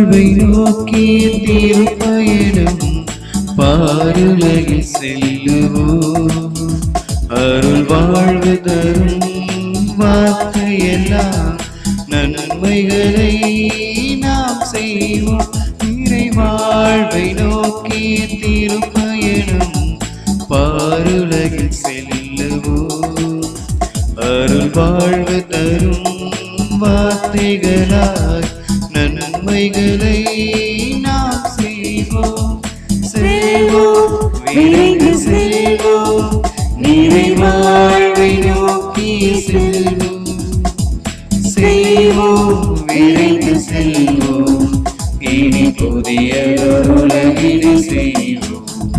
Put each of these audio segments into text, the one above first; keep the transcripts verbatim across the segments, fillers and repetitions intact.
வாழ்வை நோக்கிய திருப்பயணம் பாருலகில் செல்லுவோம். அருள் வாழ்வு தரும் வார்த்தையெல்லாம் நன்மைகளை நாம் செய்வோம். நிறை வாழ்வை நோக்கிய திருப்பயணம் பாருலகில் செல்லுவோம். அருள் வாழ்வு தரும் வார்த்தைகளாய் நன்மைகளை நாம் செய்வோம். செல்வோம், விரைந்து செல்வோம், நிறை வாழ்வை நோக்கி செல்வோம். செய்வோம், விரைந்து செல்வோம், இனி புதிய உலகினை செய்வோம்.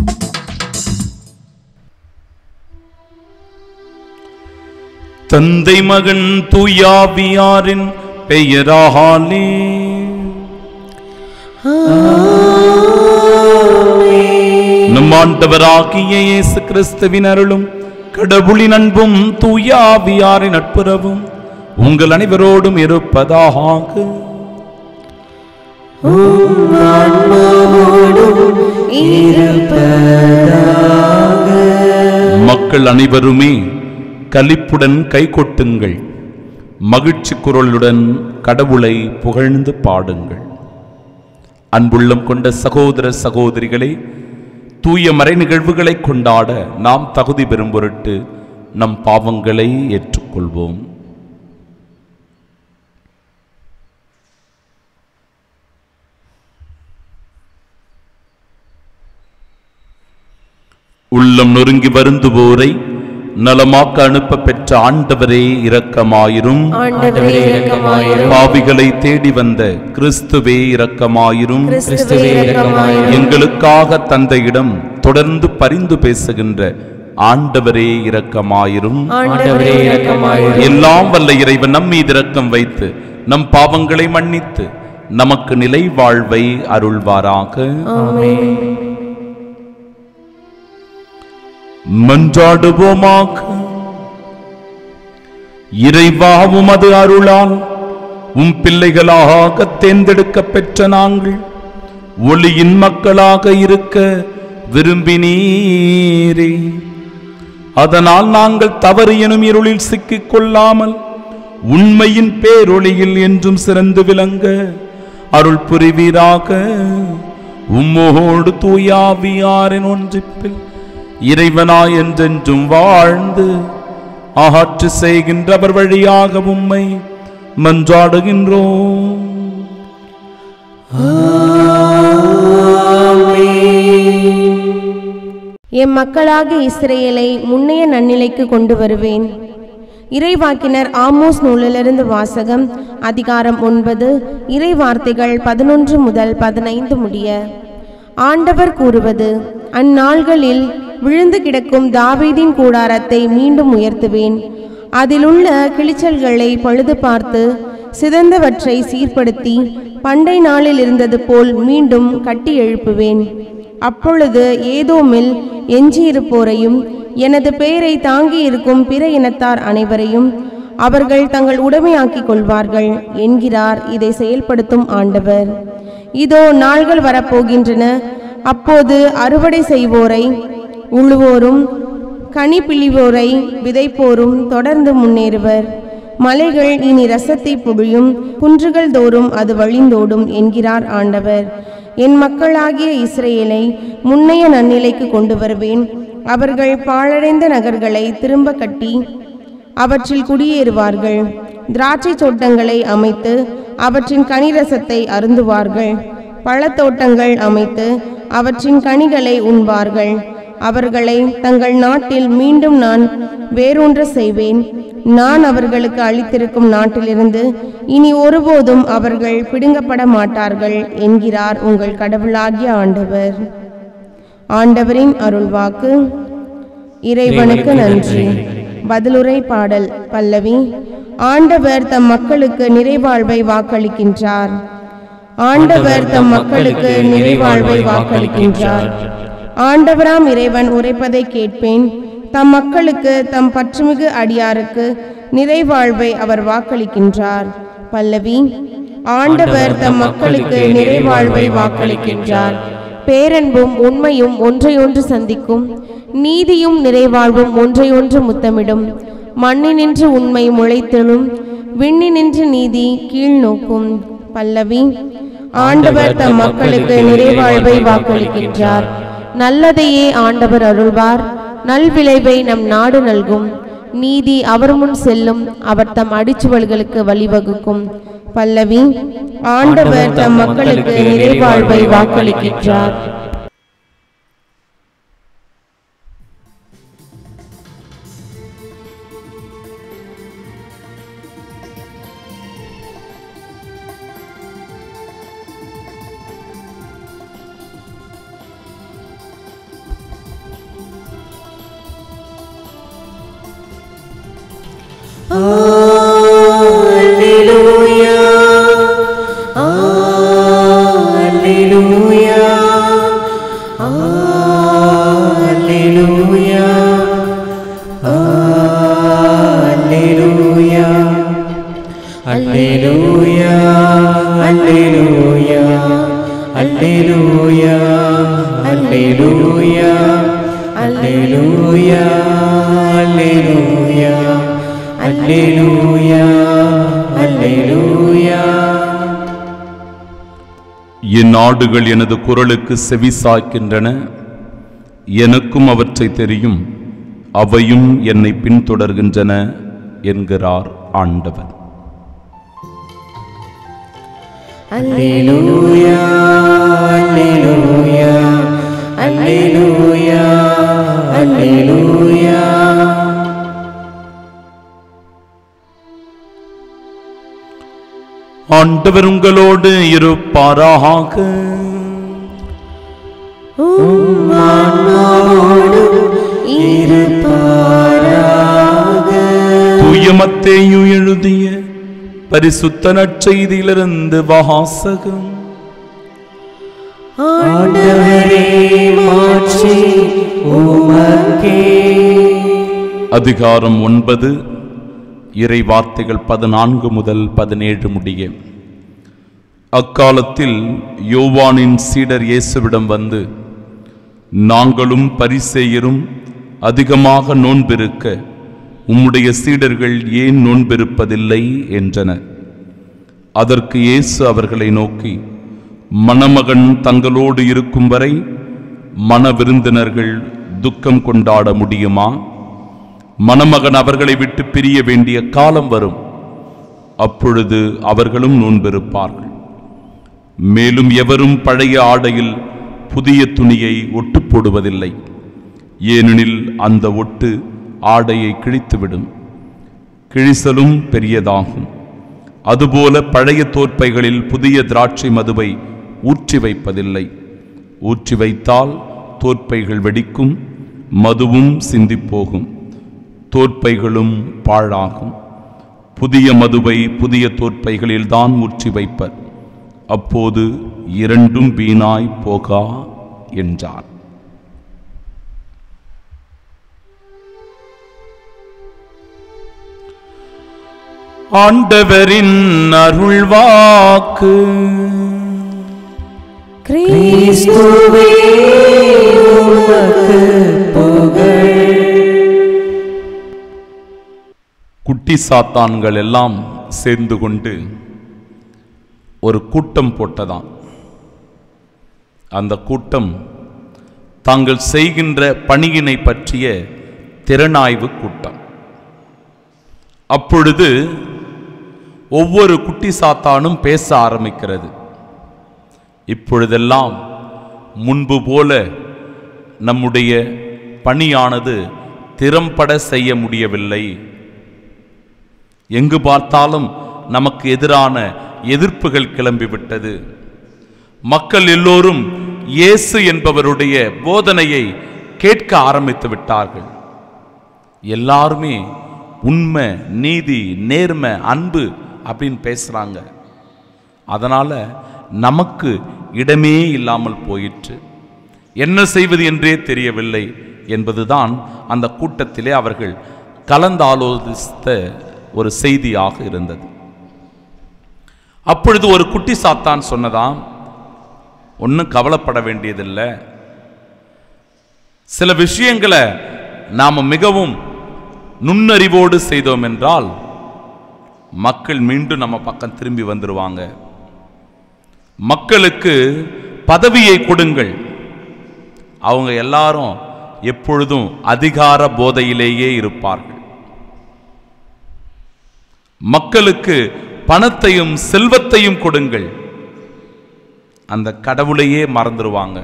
தந்தை மகன் தூயாவியாரின் பெயராலே நம் ஆண்டவராகிய இயேசு கிறிஸ்துவின் அருளும் கடவுளின் அன்பும் தூயாவியாரின் நட்புறவும் உங்கள் அனைவரோடும் இருப்பதாக. மக்கள் அனைவருமே கலிப்புடன் கை கொட்டுங்கள், மகிழ்ச்சி குரலுடன் கடவுளை புகழ்ந்து பாடுங்கள். அன்புள்ளம் கொண்ட சகோதர சகோதரிகளே, தூய மறை நிகழ்வுகளை கொண்டாட நாம் தகுதி பெறும் பொருட்டு நம் பாவங்களை ஏற்றுக்கொள்வோம். உள்ளம் நொறுங்கி வருந்துவோரை நலமாக்க அனுப்ப பெற்ற ஆண்டவரே இரக்கமாயிரும். பாவிகளை தேடி வந்த கிறிஸ்துவே இரக்கமாயிரும். எங்களுக்காக தந்தையிடம் தொடர்ந்து பரிந்து பேசுகின்ற ஆண்டவரே இரக்கமாயிரும். எல்லாம் வல்ல இறைவன் நம் மீது இரக்கம் வைத்து நம் பாவங்களை மன்னித்து நமக்கு நிலை வாழ்வை அருள்வாராக. மன்றாடுவோமாக. இறைவா, உமது அருளால் உம் பிள்ளைகளாக தேர்ந்தெடுக்க பெற்ற நாங்கள் ஒளியின் மக்களாக இருக்க விரும்பினீரே. அதனால் நாங்கள் தவறு எனும் இருளில் சிக்கிக் கொள்ளாமல் உண்மையின் பேரொளியில் என்றும் சிறந்து விளங்க அருள் புரிவீராக. உம்மோடு தூயாவியாரின் ஒன்றிப்பில் இறைவனாய் என்றென்றும் வாழ்ந்து ஆட்சி செய்கின்றவர் வழியாக உம்மை மன்றாடுகின்றோம். எம் மக்களாக இஸ்ரேலை முன்னைய நன்னிலைக்கு கொண்டு வருவேன். இறைவாக்கினர் ஆமோஸ் நூலிலிருந்து வாசகம். அதிகாரம் ஒன்பது, இறை வார்த்தைகள் பதினொன்று முதல் பதினைந்து முடிய. ஆண்டவர் கூறுவது: அந்நாள்களில் விழுந்து கிடக்கும் தாவீதின் கூடாரத்தை மீண்டும் உயர்த்துவேன். அதிலுள்ள கிளிச்சல்களை பழுது பார்த்து சிதைந்தவற்றை சீர்படுத்தி பண்டை நாளில் இருந்தது போல் மீண்டும் கட்டி எழுப்புவேன். அப்பொழுது ஏதோமில் எஞ்சியிருப்போரையும் எனது பெயரை தாங்கி இருக்கும் பிற இனத்தார் அனைவரையும் அவர்கள் தங்கள் உடைமையாக்கிக் கொள்வார்கள் என்கிறார் இதை செயல்படுத்தும் ஆண்டவர். இதோ நாள்கள் வரப்போகின்றன. அப்போது அறுவடை செய்வோரை உழுவோரும் கனி பிழிவோரை விதைப்போரும் தொடர்ந்து முன்னேறுவர். மலைகள் இனி ரசத்தை பொழியும், குன்றுகள் தோறும் அது வழிந்தோடும் என்கிறார் ஆண்டவர். என் மக்களாகிய இஸ்ரேலை முன்னைய நன்னிலைக்கு கொண்டு வருவேன். அவர்கள் பாழடைந்த நகர்களை திரும்ப கட்டி அவற்றில் குடியேறுவார்கள். திராட்சை தோட்டங்களை அமைத்து அவற்றின் கனிரசத்தை அருந்துவார்கள். பழத்தோட்டங்கள் அமைத்து அவற்றின் கனிகளை உண்பார்கள். அவர்களை தங்கள் நாட்டில் மீண்டும் நான் வேரூன்ற செய்வேன். நான் அவர்களுக்கு அளித்திருக்கும் நாட்டிலிருந்து இனி ஒருபோதும் அவர்கள் பிடுங்கப்பட மாட்டார்கள் என்கிறார் உங்கள் கடவுளாகிய ஆண்டவர். ஆண்டவரின் அருள்வாக்கு. இறைவனுக்கு நன்றி. பதிலுரை பாடல். பல்லவி. ஆண்டவர் தம் மக்களுக்கு நிறைவாழ்வை வாக்களிக்கின்றார். ஆண்டவர் தம் மக்களுக்கு நிறைவாழ்வை வாக்களிக்கின்றார். ஆண்டவராம் இறைவன் உரைப்பதை கேட்பேன். தம் மக்களுக்கு தம் பற்றுமிகு அடியாருக்கு நிறைவாழ்வை அவர் வாக்களிக்கின்றார். பல்லவி. ஆண்டவர் தம் மக்களுக்கு நிறைவாழ்வை வாக்களிக்கின்றார். பேரன்பும் உண்மையும் ஒன்றையொன்று சந்திக்கும், நீதியும் நிறைவாழ்வும் ஒன்றையொன்று முத்தமிடும். மண்ணினின்று உண்மை முளைத்தெழும், விண்ணினின்று நீதி கீழ் நோக்கும். பல்லவி. ஆண்டவர் தம் மக்களுக்கு நிறைவாழ்வை வாக்களிக்கின்றார். நல்லதையே ஆண்டவர் அருள்வார், நல்விளைவை நம் நாடு நல்கும். நீதி அவர் முன் செல்லும், அவர் தம் அடிச்சுவல்களுக்கு வழிவகுக்கும். பல்லவி. ஆண்டவர் தம் மக்களுக்கு நிறைவாழ்வை வாக்களிக்கின்றார். Alleluia, Alleluia, Alleluia, Alleluia, Alleluia, Alleluia, Alleluia, Alleluia, Alleluia, Alleluia. Alleluia, Alleluia. என் ஆடுகள் எனது குரலுக்கு செவிசாய்க்கின்றன, எனக்கும் அவற்றை தெரியும், அவையும் என்னை பின்தொடர்கின்றன என்கிறார் ஆண்டவர். Alleluia, Alleluia, Alleluia, Alleluia. ஆண்டவர் உங்களோடு இருப்பாராக. உம் ஆன்மாவோடும் இருப்பாராக. தூய மத்தேயு எழுதிய பரிசுத்த நற்செய்தியிலிருந்து வாசகம். ஆண்டவரே, மாட்சி உமக்கே. அதிகாரம் ஒன்பது, இறை வார்த்தைகள் பதினான்கு முதல் பதினேழு முடிய. அக்காலத்தில் யோவானின் சீடர் இயேசுவிடம் வந்து, நாங்களும் பரிசேயரும் அதிகமாக நோன்பிருக்க உம்முடைய சீடர்கள் ஏன் நோன்பிருப்பதில்லை என்றனர். அதற்கு இயேசு அவர்களை நோக்கி, மணமகன் தங்களோடு இருக்கும் வரை மண விருந்தினர்கள் துக்கம் கொண்டாட முடியுமா? மணமகன் அவர்களை விட்டு பிரிய வேண்டிய காலம் வரும், அப்பொழுது அவர்களும் நோன்பிருப்பார்கள். மேலும் எவரும் பழைய ஆடையில் புதிய துணியை ஒட்டு போடுவதில்லை, ஏனெனில் அந்த ஒட்டு ஆடையை கிழித்துவிடும், கிழிசலும் பெரியதாகும். அதுபோல பழைய தோற்பைகளில் புதிய திராட்சை மதுவை ஊற்றி வைப்பதில்லை, ஊற்றி வைத்தால் தோற்பைகள் வெடிக்கும், மதுவும் சிந்திப்போகும், தோற்பைகளும் பாழாகும். புதிய மதுவை புதிய தோற்பைகளில்தான் ஊற்றி வைப்பர், அப்போது இரண்டும் வீணாய் போகா என்றார். ஆண்டவரின் அருள்வாக்கு. கிறிஸ்துவே உமக்கு புகழ். குட்டி சாத்தான்கள் எல்லாம் சேர்ந்து கொண்டு ஒரு கூட்டம் போட்டதாம். அந்த கூட்டம் தாங்கள் செய்கின்ற பணியினை பற்றிய திறனாய்வு கூட்டம். அப்பொழுது ஒவ்வொரு குட்டி சாத்தானும் பேச ஆரம்பிக்கிறது. இப்பொழுதெல்லாம் முன்பு போல நம்முடைய பணியானது திறம்பட செய்ய முடியவில்லை. எங்கு பார்த்தாலும் நமக்கு எதிரான எதிர்ப்புகள் கிளம்பிவிட்டது. மக்கள் எல்லோரும் இயேசு என்பவருடைய போதனையை கேட்க ஆரம்பித்து விட்டார்கள். எல்லாருமே உண்மை, நீதி, நேர்மை, அன்பு அப்படின்னு பேசுறாங்க. அதனால நமக்கு இடமே இல்லாமல் போயிற்று. என்ன செய்வது என்றே தெரியவில்லை என்பதுதான் அந்த கூட்டத்திலே அவர்கள் கலந்தாலோசித்த ஒரு செய்தியாக இருந்தது. அப்பொழுது ஒரு குட்டி சாத்தான் சொன்னதாம், ஒன்றும் கவலைப்பட வேண்டியதில்லை, சில விஷயங்களை நாம் மிகவும் நுண்ணறிவோடு செய்தோம் என்றால் மக்கள் மீண்டும் நம்ம பக்கம் திரும்பி வந்துடுவாங்க. மக்களுக்கு பதவியை கொடுங்கள், அவங்க எல்லாரும் எப்பொழுதும் அதிகார போதையிலேயே இருப்பார்கள். மக்களுக்கு பணத்தையும் செல்வத்தையும் கொடுங்கள், அந்த கடவுளையே மறந்துடுவாங்க.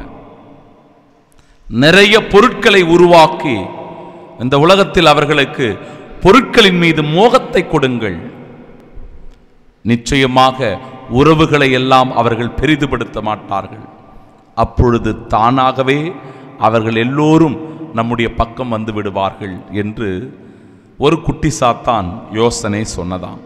நிறைய பொருட்களை உருவாக்கி இந்த உலகத்தில் அவர்களுக்கு பொருட்களின் மீது மோகத்தை கொடுங்கள், நிச்சயமாக உறவுகளை எல்லாம் அவர்கள் பெரிதுபடுத்த மாட்டார்கள். அப்பொழுது தானாகவே அவர்கள் எல்லோரும் நம்முடைய பக்கம் வந்து விடுவார்கள் என்று ஒரு குட்டி சாத்தான் யோசனை சொன்னதாம்.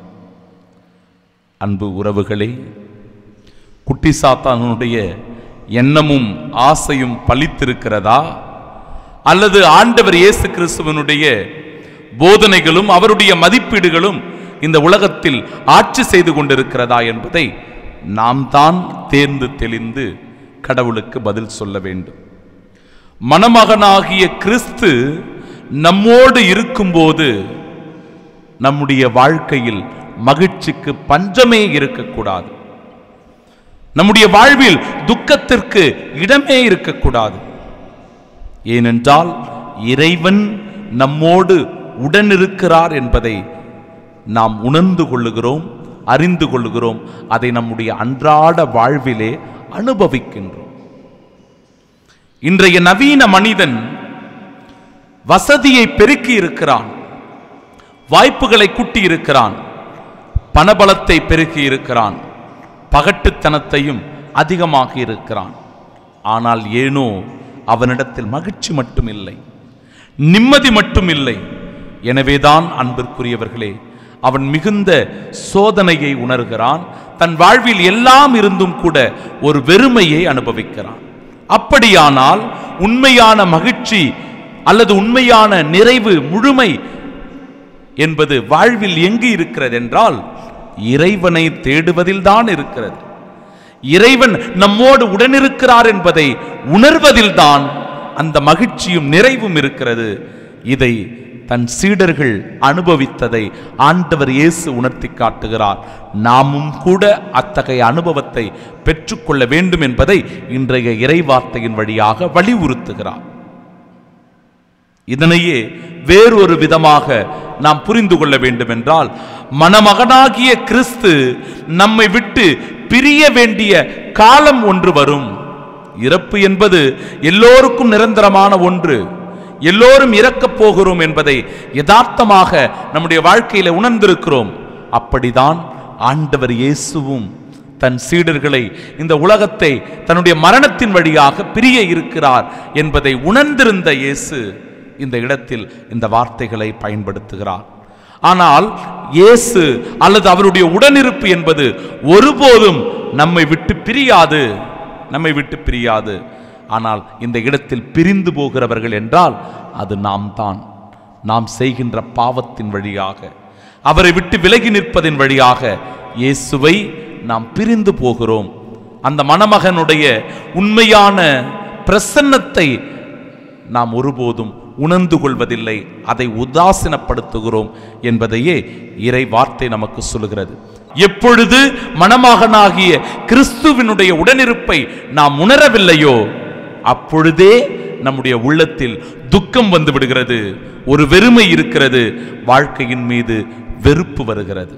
அன்பு உறவுகளே, குட்டி சாத்தானுடைய எண்ணமும் ஆசையும் பலித்திருக்கிறதா, அல்லது ஆண்டவர் இயேசு கிறிஸ்துவனுடைய போதனைகளும் அவருடைய மதிப்பீடுகளும் இந்த உலகத்தில் ஆட்சி செய்து கொண்டிருக்கிறதா என்பதை நாம் தான் தேர்ந்து தெளிந்து கடவுளுக்கு பதில் சொல்ல வேண்டும். மணமகனாகிய கிறிஸ்து நம்மோடு இருக்கும்போது நம்முடைய வாழ்க்கையில் மகிழ்ச்சிக்கு பஞ்சமே இருக்கக்கூடாது. நம்முடைய வாழ்வில் துக்கத்திற்கு இடமே இருக்கக்கூடாது. ஏனென்றால் இறைவன் நம்மோடு உடனிருக்கிறார் என்பதை நாம் உணர்ந்து கொள்ளுகிறோம், அறிந்து கொள்ளுகிறோம். அதை நம்முடைய அன்றாட வாழ்விலே அனுபவிக்கின்றோம். இன்றைய நவீன மனிதன் வசதியை பெருக்கி இருக்கிறான், வாய்ப்புகளை கூட்டி இருக்கிறான், பணபலத்தை பெருக்கி இருக்கிறான், பகட்டுத்தனத்தையும் அதிகமாகி இருக்கிறான். ஆனால் ஏனோ அவனிடத்தில் மகிழ்ச்சி மட்டும் இல்லை, நிம்மதி மட்டும் இல்லை. எனவேதான் அன்பிற்குரியவர்களே, அவன் மிகுந்த சோதனையை உணர்கிறான். தன் வாழ்வில் எல்லாம் இருந்தும் கூட ஒரு வெறுமையை அனுபவிக்கிறான். அப்படியானால் உண்மையான மகிழ்ச்சி அல்லது உண்மையான நிறைவு, முழுமை என்பது வாழ்வில் எங்கு இருக்கிறது என்றால் இறைவனை தேடுவதில் தான் இருக்கிறது. இறைவன் நம்மோடு உடனிருக்கிறார் என்பதை உணர்வதில்தான் அந்த மகிழ்ச்சியும் நிறைவும் இருக்கிறது. இதை தன் சீடர்கள் அனுபவித்ததை ஆண்டவர் இயேசு உணர்த்தி காட்டுகிறார். நாமும் கூட அத்தகைய அனுபவத்தை பெற்றுக்கொள்ள வேண்டும் என்பதை இன்றைய இறைவார்த்தையின் வழியாக வலியுறுத்துகிறார். இதனையே வேறொரு விதமாக நாம் புரிந்து கொள்ள வேண்டும் என்றால், மணமகனாகிய கிறிஸ்து நம்மை விட்டு பிரிய வேண்டிய காலம் ஒன்று வரும். இறப்பு என்பது எல்லோருக்கும் நிரந்தரமான ஒன்று. எல்லோரும் இறக்கப் போகிறோம் என்பதை யதார்த்தமாக நம்முடைய வாழ்க்கையில உணர்ந்திருக்கிறோம். அப்படிதான் ஆண்டவர் இயேசுவும் தன் சீடர்களை இந்த உலகத்தை தன்னுடைய மரணத்தின் வழியாக பிரிய இருக்கிறார் என்பதை உணர்ந்திருந்த இயேசு இந்த இடத்தில் இந்த வார்த்தைகளை பயன்படுத்துகிறார். ஆனால் இயேசு அல்லது அவருடைய உடனிருப்பு என்பது ஒருபோதும் நம்மை விட்டு பிரியாது, நம்மை விட்டு பிரியாது. ஆனால் இந்த இடத்தில் பிரிந்து போகிறவர்கள் என்றால் அது நாம் தான். நாம் செய்கின்ற பாவத்தின் வழியாக, அவரை விட்டு விலகி நிற்பதின் வழியாக இயேசுவை நாம் பிரிந்து போகிறோம். அந்த மணமகனுடைய உண்மையான பிரசன்னத்தை நாம் ஒருபோதும் உணர்ந்து கொள்வதில்லை, அதை உதாசீனப்படுத்துகிறோம் என்பதையே இறை வார்த்தை நமக்கு சொல்கிறது. எப்பொழுது மணமகனாகிய கிறிஸ்துவினுடைய உடனிருப்பை நாம் உணரவில்லையோ அப்பொழுதே நம்முடைய உள்ளத்தில் துக்கம் வந்து விடுகிறது, ஒரு வெறுமை இருக்கிறது, வாழ்க்கையின் மீது வெறுப்பு வருகிறது.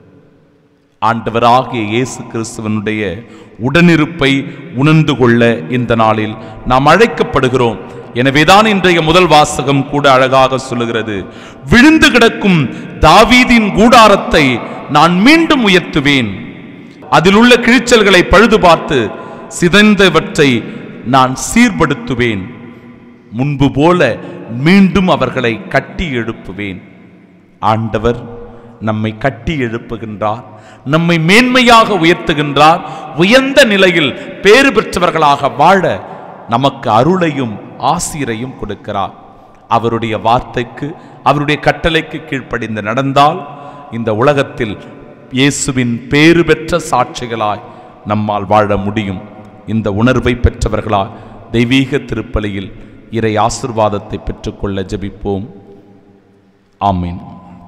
ஆண்டவராகிய இயேசு கிறிஸ்துவனுடைய உடனிருப்பை உணர்ந்து கொள்ள இந்த நாளில் நாம் அழைக்கப்படுகிறோம். எனவேதான் இன்றைய முதல் வாசகம் கூட அழகாக சொல்லுகிறது, விழுந்து கிடக்கும் தாவீதின் கூடாரத்தை நான் மீண்டும் உயர்த்துவேன், அதில் உள்ள கிழிச்சல்களை பழுது பார்த்து சிதைந்தவற்றை நான் சீர்படுத்துவேன், முன்பு போல மீண்டும் அவர்களை கட்டி எழுப்புவேன். ஆண்டவர் நம்மை கட்டி எழுப்புகின்றார், நம்மை மேன்மையாக உயர்த்துகின்றார். உயர்ந்த நிலையில் பேறு பெற்றவர்களாக வாழ நமக்கு அருளையும் ஆசீரையும் கொடுக்கிறார். அவருடைய வார்த்தைக்கு, அவருடைய கட்டளைக்கு கீழ்ப்படிந்து நடந்தால் இந்த உலகத்தில் இயேசுவின் பேறு பெற்ற சாட்சிகளாய் நம்மால் வாழ முடியும். இந்த உணர்வை பெற்றவர்களாய் தெய்வீக திருப்பலியில் இறை ஆசிர்வாதத்தை பெற்றுக்கொள்ள ஜெபிப்போம். ஆமீன்.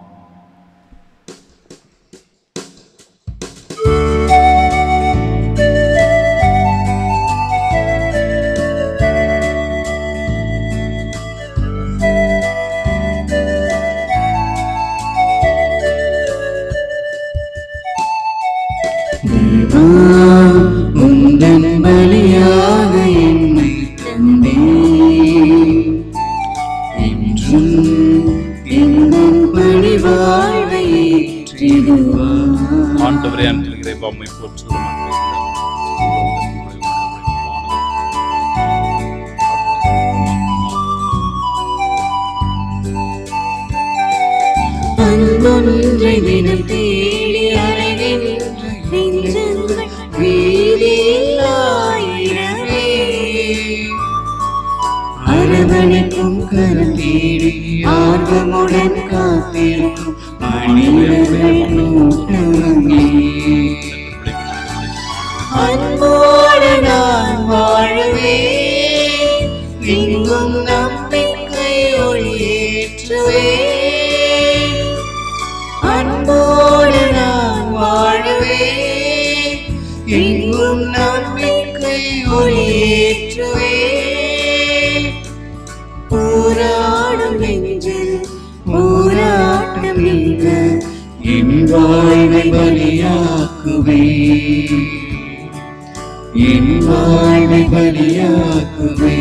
உந்தன் பலியாக என்னை தந்தே என்றும் எங்கள் பணி வாழ்வை ஏற்றிடுவார். ஆண்டவரே, அன்பில் இறைவா, உம்மை போற்றுகிறோம். அன்பொன்றை தினம் தேடி அலைகின்ற நெஞ்சங்கள் வீதியில் ஆயிரமே அரவணைக்கும் கரம் தேடி ஆர்வமுடன் காத்திருக்கும் மனிதர்கள் கூட்டமே. அன்போடு நான் வாழவே எங்கும் நம்பிக்கை ஒளியேற்றுவே. அன்போடு நான் வாழவே எங்கும் நம்பிக்கை ஒளியேற்றுவே. போராடும் நெஞ்சில் போராட்டம் நீங்க என் வாழ்வை பலியாக்குவே. என் வாழ்வை பலியாக்குவே.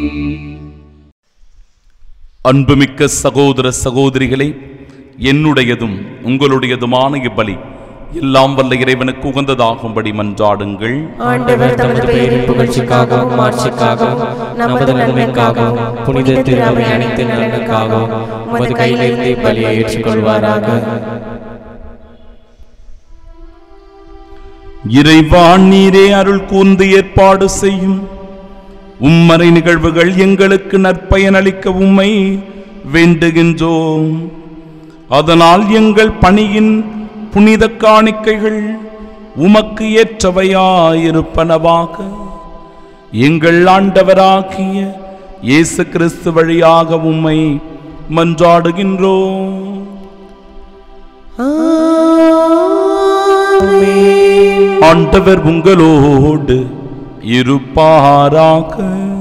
அன்புமிக்க சகோதர சகோதரிகளே, என்னுடையதும் உங்களுடையதுமான இப்பலி எல்லாம் வல்ல இறைவனுக்கு உகந்ததாகும்படி மன்றாடுங்கள். ஆண்டவர் தமது பெயரின் புகழ்ச்சிக்காகவும் மாட்சிக்காகவும் நமது நன்மைக்காகவும் புனித திரு அவை அனைத்து நலனுக்காகவும் உமது கையிலிருந்து பலியை ஏற்றுக்கொள்வாராக. இறைவா, நீரே அருள் கூர்ந்து ஏற்பாடு செய்யும் உம்மறை நிகழ்வுகள் எங்களுக்கு நற்பயனளிக்க உம்மை வேண்டுகின்றோம். அதனால் எங்கள் பணியின் புனித காணிக்கைகள் உமக்கு ஏற்றவையாயிருப்பனவாக. எங்கள் ஆண்டவராகிய இயேசு கிறிஸ்து வழியாக உம்மை மன்றாடுகின்றோம். ஆண்டவர் உங்களோடு இருப்பாராக.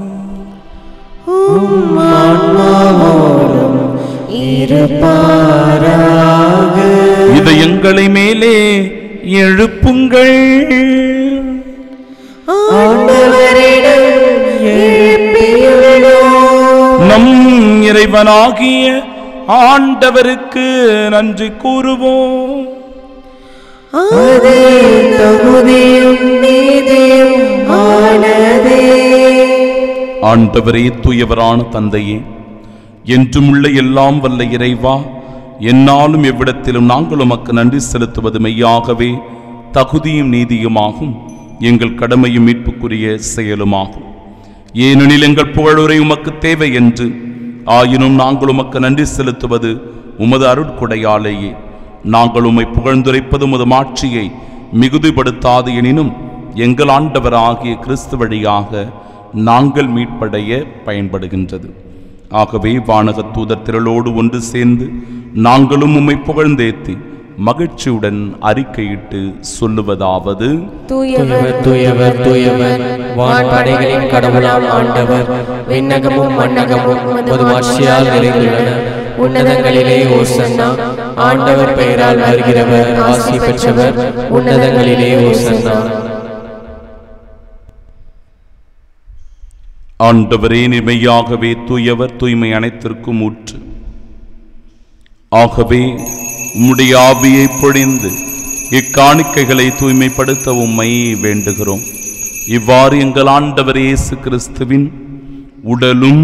இதயங்களை மேலே எழுப்புங்கள். நம் இறைவனாகிய ஆண்டவருக்கு நன்றி கூறுவோம். ஆண்டவரே, தூயவரான தந்தையே, என்றும் உள்ள எல்லாம் வல்ல இறைவா, என்னாலும் எவ்விடத்திலும் நாங்கள் உமக்கு நன்றி செலுத்துவது மெய்யாகவே தகுதியும் நீதியுமாகும், எங்கள் கடமையும் மீட்புக்குரிய செயலுமாகும். ஏனெனில் எங்கள் புகழுரை உமக்கு தேவை என்று, ஆயினும் நாங்கள் உமக்கு நன்றி செலுத்துவது உமது அருட்கொடையாலேயே. நாங்கள் உம்மை புகழ்ந்துரைப்பது உமது மாட்சியை மிகுதிப்படுத்தாது எனினும் எங்கள் ஆண்டவராகிய கிறிஸ்து வழியாக நாங்கள் மீட்படைய பயன்படுகின்றது. ஆகவே வானக தூதர் திரளோடு ஒன்று சேர்ந்து நாங்களும் உம்மை புகழ்ந்தேத்தி மகிழ்ச்சியுடன் அறிக்கையிட்டு சொல்லுவதாவது: தூயவர் தூயவர் தூயவர், வான்படைகளின் கடவுளாம் ஆண்டவர், விண்ணகமும் மண்ணகமும் உமது மாட்சியால் நிறைந்துள்ளன. உன்னதங்களிலே ஓசன்னா. ஆண்டவர் பெயரால் வருகிறவர் ஆசி பெற்றவர். உன்னதங்களிலே ஓசன்னா. ஆண்டவரே, நிமையாகவே தூயவர், தூய்மை அனைத்திற்கும் ஊற்று. ஆகவே உம்முடைய ஆவியை பொழிந்து இக்காணிக்கைகளை தூய்மைப்படுத்த உம்மை வேண்டுகிறோம். இவ்வாறு எங்கள் ஆண்டவர் இயேசு கிறிஸ்துவின் உடலும்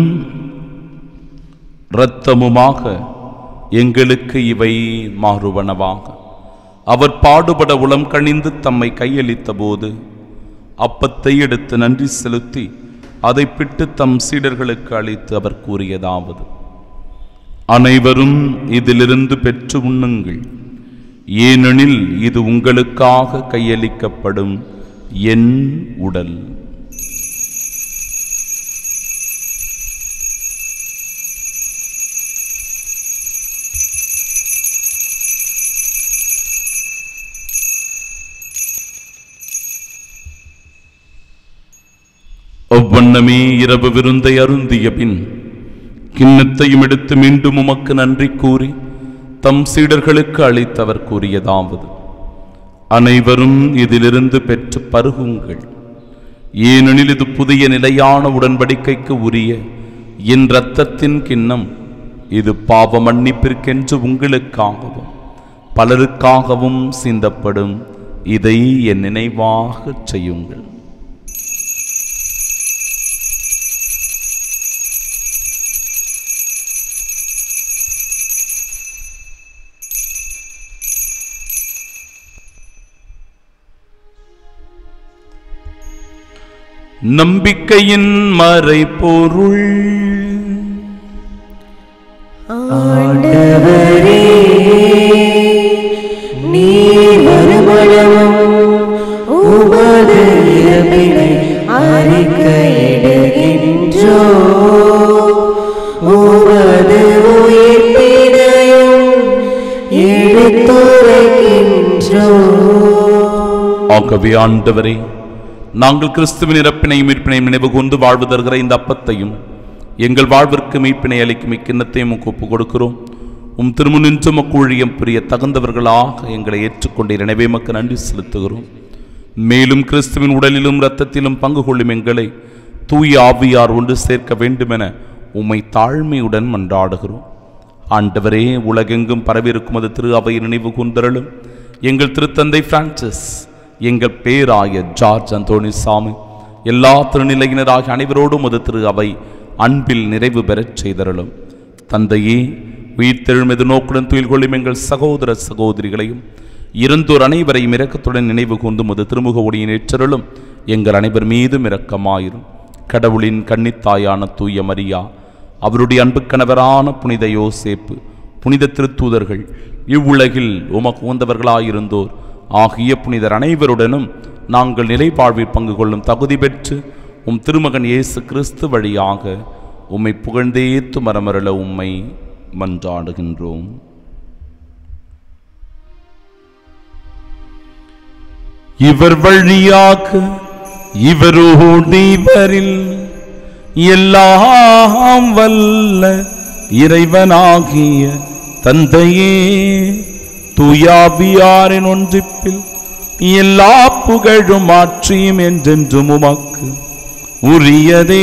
இரத்தமுமாக எங்களுக்கு இவை மாறுவனவாக. அவர் பாடுபட உளம் கனிந்து தம்மை கையளித்த போது அப்பத்தை எடுத்து நன்றி செலுத்தி அதை பிட்டு தம் சீடர்களுக்கு அளித்து அவர் கூறியதாவது: அனைவரும் இதிலிருந்து பெற்று உண்ணுங்கள். ஏனெனில் இது உங்களுக்காக கையளிக்கப்படும் என் உடல். அவ்வண்ணமே இரவு விருந்தை அருந்திய பின் கிண்ணத்தையும் எடுத்து மீண்டும் உமக்கு நன்றி கூறி தம் சீடர்களுக்கு அளித்தவர் கூறியதாவது: அனைவரும் இதிலிருந்து பெற்று பருகுங்கள். ஏனெனில் இது புதிய நிலையான உடன்படிக்கைக்கு உரிய என் இரத்தத்தின் கிண்ணம். இது பாவ மன்னிப்பிற்கென்று உங்களுக்காகவும் பலருக்காகவும் சிந்தப்படும். இதை என் நினைவாக செய்யுங்கள். நம்பிக்கையின் மறைபொருள். ஆண்டவரே, நீர் வருமளவும் உமது இறப்பினை அறிக்கையிடுகின்றோம், உமது உயிர்ப்பினையும் எடுத்துரைக்கின்றோம். ஆகவே ஆண்டவரே, நாங்கள் கிறிஸ்துவின் இறப்பினையும் மீட்பினையும் நினைவு கொண்டு வாழ்வு தருகிற இந்த அப்பத்தையும் எங்கள் வாழ்விற்கு மீட்பினை அளிக்கும் இக்கிண்ணத்தையும் ஒப்பு கொடுக்கிறோம். உம் திருமுனின்று மக்கூழியம் புரிய தகுந்தவர்களாக எங்களை ஏற்றுக்கொண்ட எனவே மக்கு நன்றி செலுத்துகிறோம். மேலும் கிறிஸ்துவின் உடலிலும் இரத்தத்திலும் பங்கு கொள்ளும் எங்களை தூய ஆவியார் ஒன்று சேர்க்க வேண்டுமென உம்மை தாழ்மையுடன் மன்றாடுகிறோம். ஆண்டவரே, உலகெங்கும் பரவியிருக்கும் அது திரு அவை நினைவு கூர்ந்தருளும். எங்கள் திருத்தந்தை பிரான்சிஸ், எங்கள் பேராய ஜார்ஜ் அந்தோணி சாமி, எல்லா திருநிலையினராகிய அனைவரோடும் அது திரு அவை அன்பில் நிறைவு பெறச் செய்தருளும். தந்தையே, உயிர்த்தெழும் எதிர்நோக்குடன் துயில் கொள்ளும் எங்கள் சகோதர சகோதரிகளையும் இறந்தோர் அனைவரையும் இரக்கத்துடன் நினைவு கூர்ந்து முது திருமுக ஒளியின் ஏற்றருளும். எங்கள் அனைவர் மீதும் இரக்கமாயிரும். கடவுளின் கன்னித்தாயான தூய மரியா, அவருடைய அன்பு கணவரான புனித யோசேப்பு, புனித திருத்தூதர்கள், இவ்வுலகில் உமக்கு உகந்தவர்களாயிருந்தோர் ஆகிய புனிதர் அனைவருடனும் நாங்கள் நிலைவாழ்வில் பங்கு கொள்ளும் தகுதி பெற்று உம் திருமகன் இயேசு கிறிஸ்து வழியாக உம்மை புகழ்ந்தேத்து மரமருள உம்மை மன்றாடுகின்றோம். இவர் வழியாக இவரோடு இவரில் எல்லாம் வல்ல இறைவனாகிய தந்தையே, தூயாவியாரின் ஒன்றிப்பில் எல்லா புகழும் ஆட்சியும் என்றென்றும் உமக்கு உரியதே.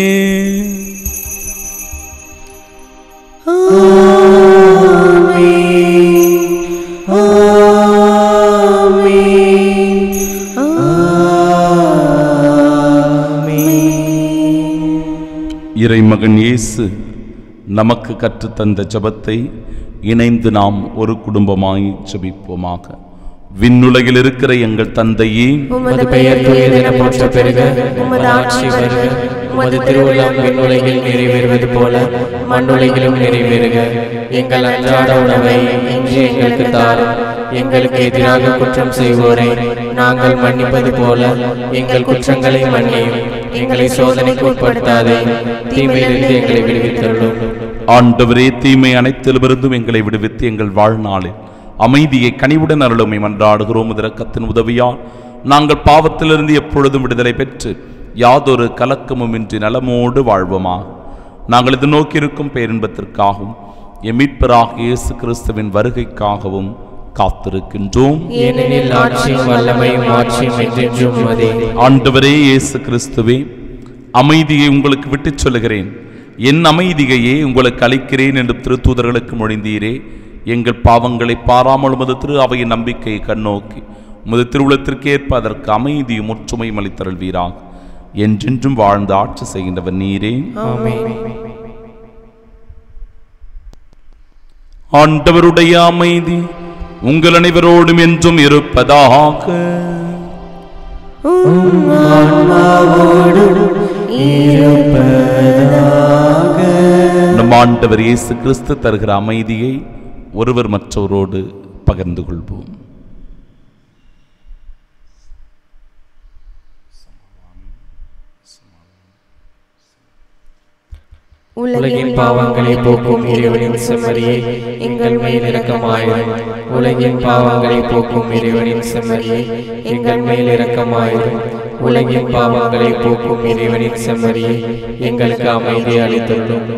இறைமகன் இயேசு நமக்கு கற்றுத்தந்த ஜெபத்தை இணைந்து நாம் ஒரு குடும்பமாய் ஜெபிப்போமாக. விண்ணுலகில் இருக்கிற எங்கள் தந்தையே, உமது பெயர் தூயதென போற்ற பெருக, உமது ஆட்சி வருக, உமது திருவுள்ளம் விண்ணுலகில் நிறைவேறுவது போல மண்ணுலகிலும் நிறைவேறுக. எங்கள் அன்றாட உணவை இன்று எங்களுக்கு தாரும். எங்களுக்கு எதிராக குற்றம் செய்வோரை நாங்கள் மன்னிப்பது போல எங்கள் குற்றங்களை மன்னியும். எங்களை சோதனைக்கு உட்படுத்தாதே, தீமையிலிருந்து எங்களை விடுவித்தருளும். ஆண்டவரே, தீமை அனைத்திலிருந்தும் எங்களை விடுவித்து எங்கள் வாழ்நாளில் அமைதியை கனிவுடன் அருளுமை மன்றாடுகிறோம். இரக்கத்தின் உதவியால் நாங்கள் பாவத்திலிருந்து எப்பொழுதும் விடுதலை பெற்று யாதொரு கலக்கமும் இன்றி நலமோடு வாழ்வோமாக. நாங்கள் இது நோக்கியிருக்கும் பேரின்பத்திற்காகவும் எம் மீட்பராகிய இயேசு கிறிஸ்துவின் வருகைக்காகவும் காத்திருக்கின்றோம். ஏனெனில் ஆட்சியும் வல்லமையும் ஆட்சியும் என்றென்றும் உமதே. ஆண்டவரே இயேசு கிறிஸ்துவே, அமைதியை உங்களுக்கு விட்டுச் சொல்லுகிறேன், என் அமைதியையே உங்களுக்கு அளிக்கிறேன் என்று திருத்தூதர்களுக்கு மொழிந்தீரே. எங்கள் பாவங்களை பாராமல் உமது திரு அவையின் நம்பிக்கையை கண்ணோக்கி உமது திருவுளத்திற்கு ஏற்ப அதற்கு அமைதியும் ஒற்றுமையும் அளித்தருள்வீராக. என்றென்றும் வாழ்ந்து ஆட்சி செய்கின்றவர் நீரே. ஆண்டவருடைய அமைதி உங்கள் அனைவரோடும் என்றும் இருப்பதாக. நம் ஆண்டவர் இயேசு கிறிஸ்து தருகிற அமைதியை ஒருவர் மற்றவரோடு பகிர்ந்து கொள்வோம். உலகின் பாவங்களை போக்கும் இறைவனின் செம்மறியே எங்கள் மேல் இரக்கமாயிரும். உலகின் பாவங்களை போக்கும் இறைவனின் செம்மறியே எங்கள் மேல் இரக்கமாயிரும். உலகின் பாவங்களை போக்கும் இறைவனின் செம்மறியே எங்களுக்கு அமைதி அளித்துள்ளோம்.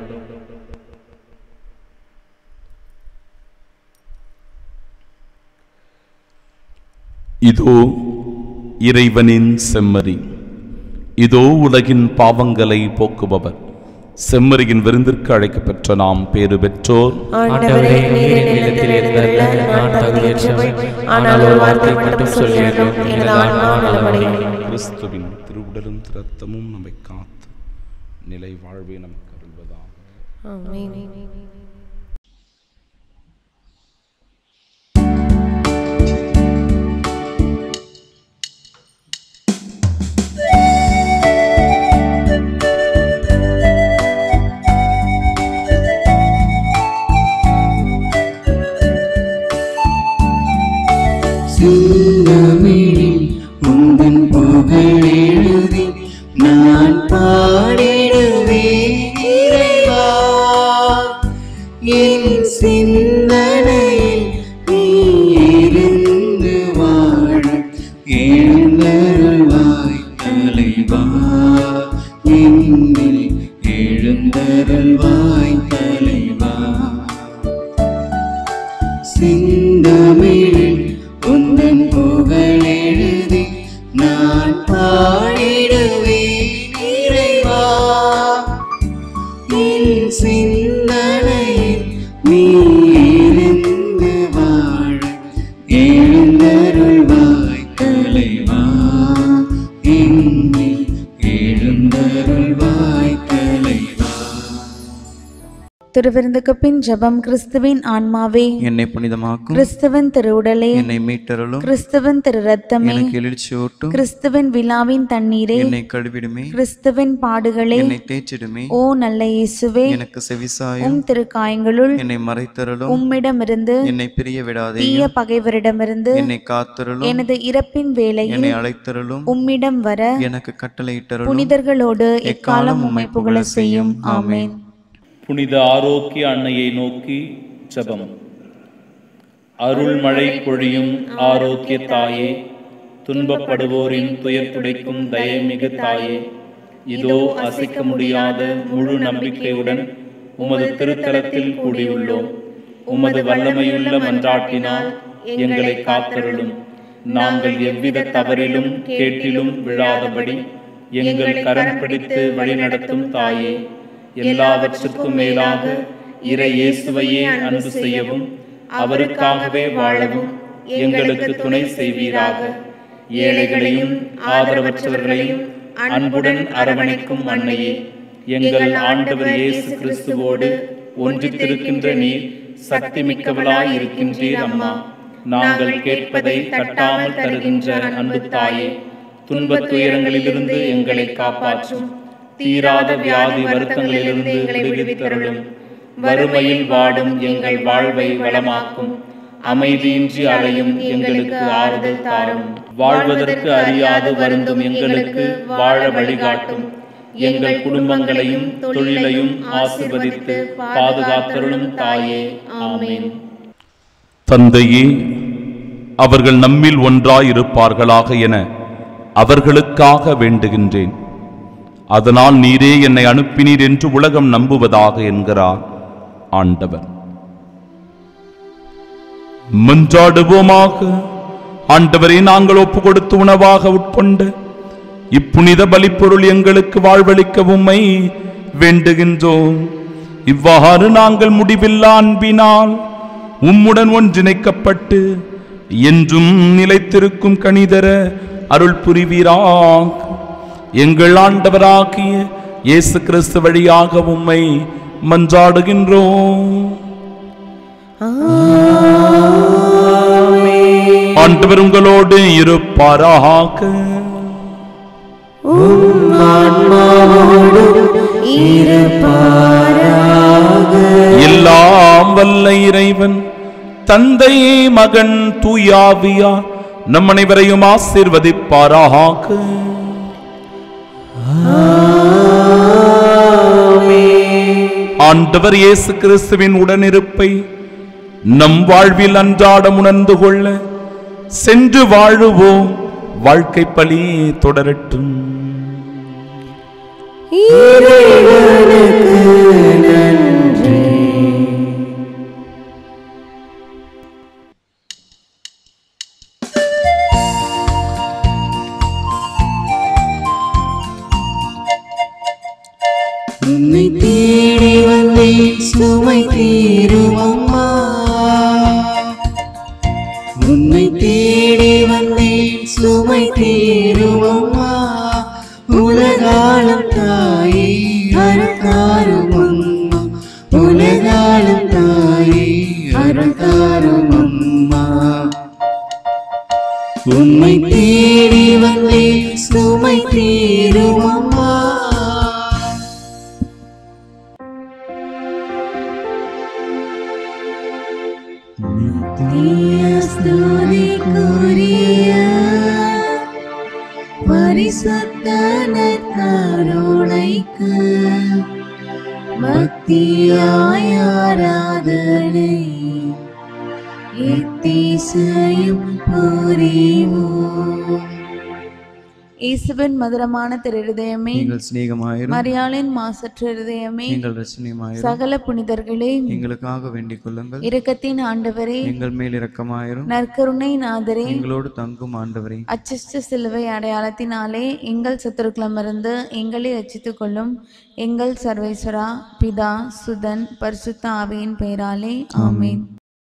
இதோ இறைவனின் செம்மறி, இதோ உலகின் பாவங்களை போக்குபவர். செம்மறியின் விருந்திற்கு அழைக்கப்பெற்ற நாம் பேறு பெற்றோர். ஆண்டவரே, நீர் என்னிடத்தில் இருந்தருள நான் தகுதியற்றவன். ஆனால் ஒரு வார்த்தை மட்டும் சொல்லியதும் எனது ஆன்மா நலமடையும். கிறிஸ்துவின் திருவுடலும் இரத்தமும் நம்மை காத்து நிலை வாழ்வை நமக்கு அருள்வதாக. ஆமென். செந்தமிழில் உந்தன் புகழ் எழுதி நான் பாடிடுவேன் இறைவா. என் சிந்தனையில் நீ இருந்து வாழ எழுந்தருள்வாய் தலைவா. என்னில் எழுந்தருள்வாய் தலைவா. செந்தமிழில் உந்தன் புகழ் எழுதி நான் பாடிடுவேன் இறைவா. என் சிந்தனையில் நீ இருந்து வாழ எழுந்தருள்வாய் தலைவா. என்னில் எழுந்தருள்வாய் தலைவா. திருவிருந்துக்கு பின் ஜெபம். கிறிஸ்துவின் ஆன்மாவே என்னை புனிதமாக்கும். கிறிஸ்துவின் திருவுடலே என்னை மீட்டருளும். கிறிஸ்துவின் திரு ரத்தமே எனக்கு எழுச்சியூட்டும். கிறிஸ்துவின் விழாவின் தண்ணீரே என்னை கழுவிடுமே. கிறிஸ்துவின் பாடுகளே என்னை தேய்ச்சிடுமே. ஓ நல்ல இயேசுவே, எனக்கு செவிசாயும். உம் திருக்காயங்களுள் என்னை மறைத்தருளும். உம்மிடமிருந்து என்னை பிரிய விடாதே. தீய பகைவரிடமிருந்து என்னை காத்தருளும். எனது இறப்பின் வேளையில் என்னை அழைத்தருளும். உம்மிடம் வர எனக்கு கட்டளையிட்டருளும். புனிதர்களோடு எக்காலம் உம்மை புகழ செய்யும். ஆமென். புனித ஆரோக்கிய அன்னையை நோக்கி ஜெபம். அருள்மழை பொழியும் ஆரோக்கிய தாயே, துன்பப்படுவோரின் துயர் துடைக்கும் தயமிகு தாயே, இதோ அசைக்க முடியாத முழு நம்பிக்கையுடன் உமது திருத்தலத்தில் கூடியுள்ளோம். உமது வல்லமையுள்ள மன்றாட்டினால் எங்களை காத்தருளும். நாங்கள் எவ்வித தவறிலும் கேட்டிலும் விழாதபடி எங்கள் கரம் பிடித்து வழிநடத்தும் தாயே, எல்லாவற்றுக்கும் மேலாக இறை இயேசுவையே அன்பு செய்யவும் அவருக்காகவே வாழவும் எங்களுக்கு துணை செய்வீராக. ஏழைகளையும் ஆதரவற்றவர்களையும் அன்புடன் அரவணைக்கும் அன்னையே, எங்கள் ஆண்டவர் இயேசு கிறிஸ்துவோடு ஒன்றித்திருக்கின்ற நீர் சக்தி மிக்கவளாய் இருக்கின்றீர் அம்மா. நாங்கள் கேட்பதை தட்டாமல் தருகின்ற அன்பு தாயே, துன்பத் துயரங்களிலிருந்து எங்களை காப்பாற்றும். தீராத வியாதி வருத்தங்களிலிருந்து விடுவித்தருளும். வறுமையில் வாடும் எங்கள் வாழ்வை வளமாக்கும். அமைதியின்றி அலையும் எங்களுக்கு ஆறுதல் தாரும். வாழ்வதற்கு அறியாது வருந்தும் எங்களுக்கு வாழ வழிகாட்டும். எங்கள் குடும்பங்களையும் தொழிலையும் ஆசீர்வதித்து பாதுகாத்தருளும் தாயே. ஆமென். தந்தையே, அவர்கள் நம்மில் ஒன்றாயிருப்பார்களாக என அவர்களுக்காக வேண்டுகின்றேன். அதனால் நீரே என்னை அனுப்பினீர் என்று உலகம் நம்புவதாக என்கிறார் ஆண்டவர். மன்றாடுவோமாக. ஆண்டவரை, நாங்கள் ஒப்பு கொடுத்து உணவாக உட்கொண்ட இப்புனித பலிப்பொருள் எங்களுக்கு வாழ்வளிக்க உம்மை வேண்டுகின்றோம். இவ்வாறு நாங்கள் முடிவில்லா அன்பினால் உம்முடன் ஒன்றிணைக்கப்பட்டு என்றும் நிலைத்திருக்கும் கனிதர அருள் புரிவீராக. எங்கள் ஆண்டவராகிய இயேசு கிறிஸ்து வழியாக உம்மை மன்றாடுகின்றோம். ஆண்டவர் உங்களோடு இருப்பாராக. எல்லாம் வல்ல இறைவன் தந்தை மகன் தூயாவியா நம் அனைவரையும் ஆசீர்வதிப்பாராக. ஆண்டவர் இயேசு கிறிஸ்துவின் உடனிருப்பை நம் வாழ்வில் அன்றாடம் உணர்ந்து கொள்ள சென்று வாழுவோம். வாழ்க்கை பலி தொடரட்டும். உன்னை தேடி வந்தேன் சுமை தீரும் அம்மா, உன்னை தேடி வந்தேன் சுமை தீரும் அம்மா. உலகாலும் தாயே அருள்தாரும் அம்மா, உலகாலும் தாயே அருள்தாரும் அம்மா. உன்னை தேடி வந்தேன் சுமை தீரும் அம்மா. ஸ்துதிக்குரிய பரிசுத்த நற்கருணைக்கு பக்தியாய் ஆராதனை எத்திசையும் புரிவோம். இயேசுவின் மதுரமான திருஹிருதயமே, நீங்கள் சிநேகமாயிரும். மரியாளின் மாசற்ற இருதயமே, நீங்கள் ரசனியமாயிரும். சகல புனிதர்களே, எங்களுக்காக வேண்டிக் கொள்ளுங்கள். இரக்கத்தின் ஆண்டவரே, எங்கள் மேல் இரக்கமாயிரும். நற்கருணை நாதரே, எங்களோடு தங்கும் ஆண்டவரே, அச்சிஷ்ட சிலுவை அடையாளத்தினாலே எங்கள் சத்துருக்களமிருந்து எங்களை ரட்சித்துக் கொள்ளும். எங்கள் சர்வேஸ்வரா, பிதா, சுதன், பரிசுத்த ஆவியின் பெயராலே ஆமென்.